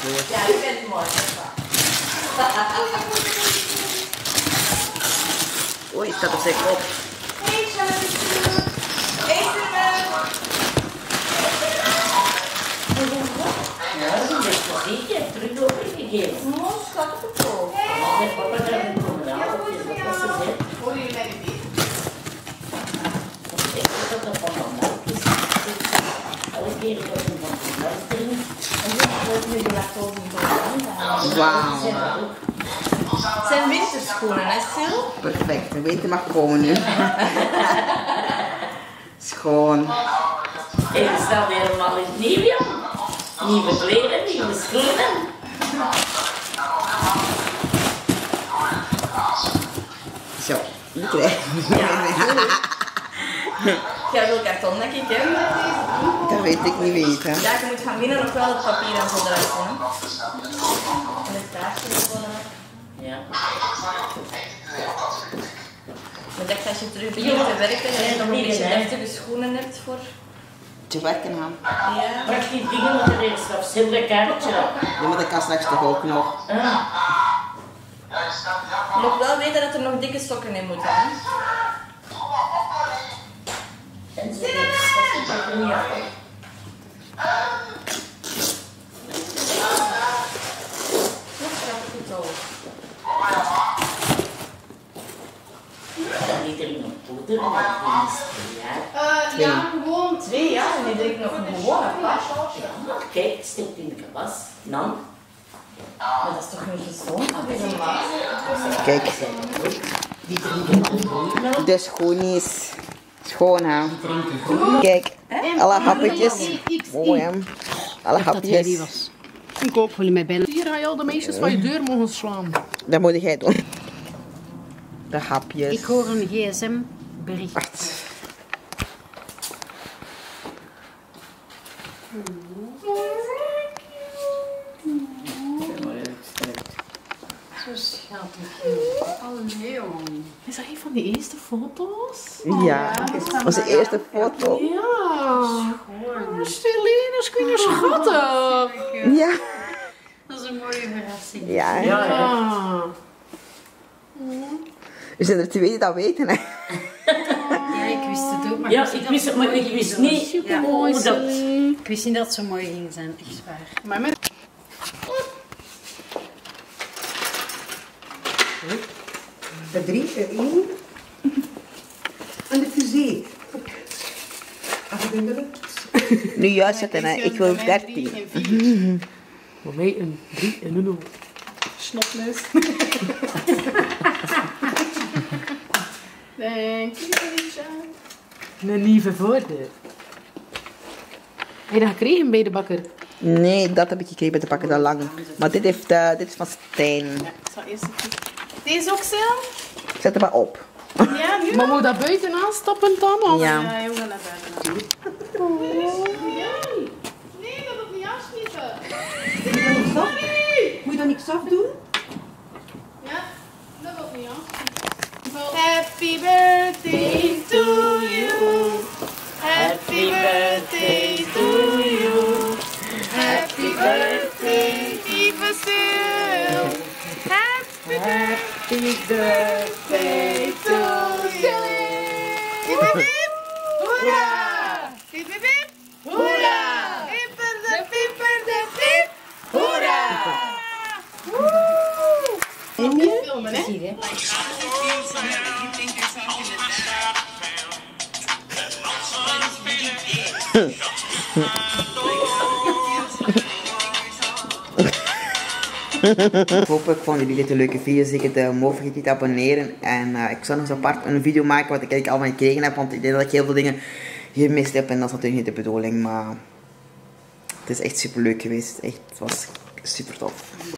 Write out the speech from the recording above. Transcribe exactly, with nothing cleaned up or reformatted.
goed. Ja, ik vind het mooi. Oei, het staat op zijn kop. Hey, Charlotte. Eten Ja, dat is nog niet. Je hebt terug overgegeven. we. Schat op het hoofd. Nee, papa gaat het komen halen. Dat was het, hè. Hoor jullie mij niet? Ik weet dat dat van vandaag is. Elke keer dat ik van vandaag drink. En dit wordt nu de lactose intolerant. Wauw. Het zijn winterschoenen, hè, Sil? Perfect, we weten mag komen nu. Schoon. En er staat helemaal in het nieuw, Jan. Nieuwe kleren, nieuwe schoenen. Zo, die krijg Jij wil karton, denk ik, hè? Dat weet ik niet weten. Ja, je moet van binnen nog wel het papier en zo eruit doen, hè? En het kaartje ervan. Ja. Maar dacht als je terug begint te werken, dat je nog een beetje deftige schoenen hebt voor... Te werken aan. Ja. Pak die dingen met de eerste of zilveren kaartje op. Ja, maar dat kan straks toch ook nog. Ah. Je moet wel weten dat er nog dikke sokken in moeten, hè? En zo is dat er niet af. Goed, gaat het goed over. Dan niet er nog poeder en dan is het jaar. Uh, ja, gewoon twee, ja. En die drinkt nog een gewone pas. Kijk, steekt in de kabas. Dan. Maar dat is toch niet gezond? Dat is een maas. Kijk, Die drinken dan groeimel. de schoenies. Schoon, hè. Kijk, alle hapjes. Mooi, hè. Alle hapjes. was. Ik ook wil je mij bellen. Hier ga je al de meisjes van je deur mogen slaan. Dat moet jij doen. De hapjes. Ik hoor een gsm bericht. Wacht. Zo schattig. Oh nee, jongen. Is dat een van die eerste foto's? Ja, onze eerste foto. Ja. Stelien, is kunnen schattig. Ja. Dat is een mooie verrassing. Ja, hè. Ja, ja. Ah. Er zijn er twee die dat weten, hè. Ja, ik wist het ook, maar Ja, wist ik niet wist dat het, maar mooi ik ging wist zijn. niet Ja. hoe dat... Ik wist niet dat het zo mooi ging zijn, echt waar. Maar met... De drie, de één. En de fusée. Als ik in de lucht. Nu juist zetten, hè. Ik wil dertien. Voor mij een drie en een nul. Snotneus. Dank je, Lisa. Een lieve voordeur. Heb je dat gekregen bij de bakker? Nee, dat heb ik gekregen bij de pakken al lang. Maar dit, heeft, uh, dit is van Stijn. Ik zal eerst even... Deze ook, Sil? Zet hem maar op. Ja, nu? Maar moet dat buiten aanstappen dan? Of? Ja. Ja, jongen, naar buiten. Nee, dat moet niet afschieten. Moet je dan niks afdoen? Ja, dat wil niet afschieten. Happy birthday to you. Happy birthday to you. Happy birthday, lieve Sil. Happy birthday to you. Hip hip hip. Hoera! Hip hip hip. Hoera! Hipper de pipper de pip. Hoera! Woe! En je? Filmen, hè? Zie je? Hopelijk vonden jullie dit een leuke video. Zeker de mogen vergeten niet te abonneren. En uh, ik zal nog zo apart een video maken wat ik eigenlijk allemaal gekregen heb. Want ik denk dat ik heel veel dingen gemist heb. En dat is natuurlijk niet de bedoeling. Maar het is echt super leuk geweest. Echt, het was super tof.